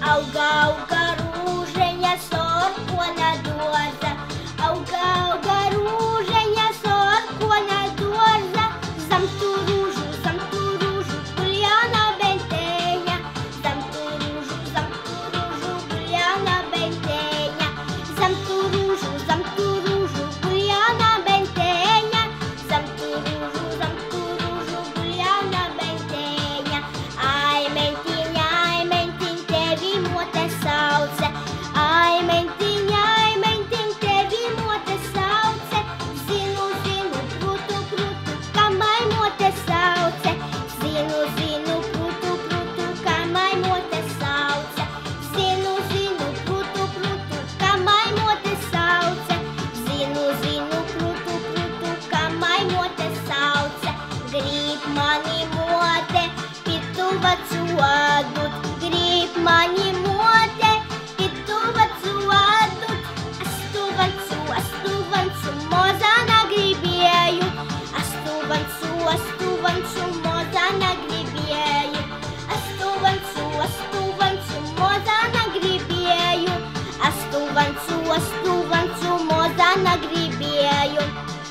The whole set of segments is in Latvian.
auga, auga rūžeņa sorkona dārza, auga, auga rūžeņa sorkona dārza, zem tu rūžu guļana benteņa, zem tu rūžu guļana benteņa, zem tu rūžu guļana benteņa, zem tu rūžu guļana benteņa. Ai, mentiņ, tevi mote sauce, ai, mentiņ, tevi mote sauce, zinu, prūtu, kamai mote sauce, zinu, prūtu, kamai mote sauce, zinu, prūtu, kamai mote sauce, zinu, prūtu, kamai mote sauce, grib mani mote, pitu vacu adut, grib mani mote, pitu vacu adut, astu vancu, mozana gribēju, astu vancu, mozana gribēju, astu vancu, mozana gribēju, astu vancu, mozana gribēju.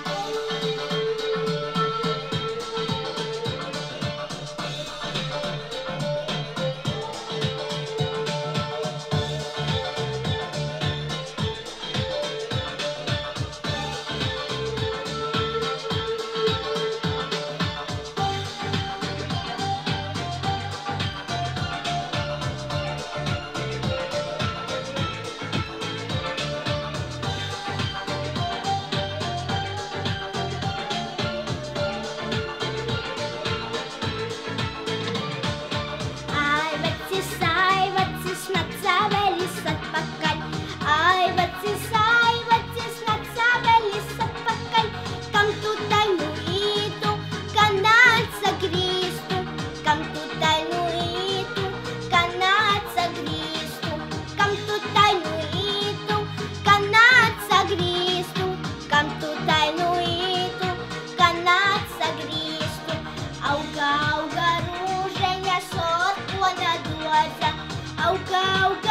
Ai, vecis nacabelis atpakaļ, ai, vecis nacabelis atpakaļ, kam tu tainu ītu, kad atsagrīstu, kam tu tainu ītu, kad atsagrīstu, kam tu tainu ītu, kad atsagrīstu, kam tu tainu ītu, kad atsagrīstu, auga, auga rūžeņa sorkona dārza, auga, auga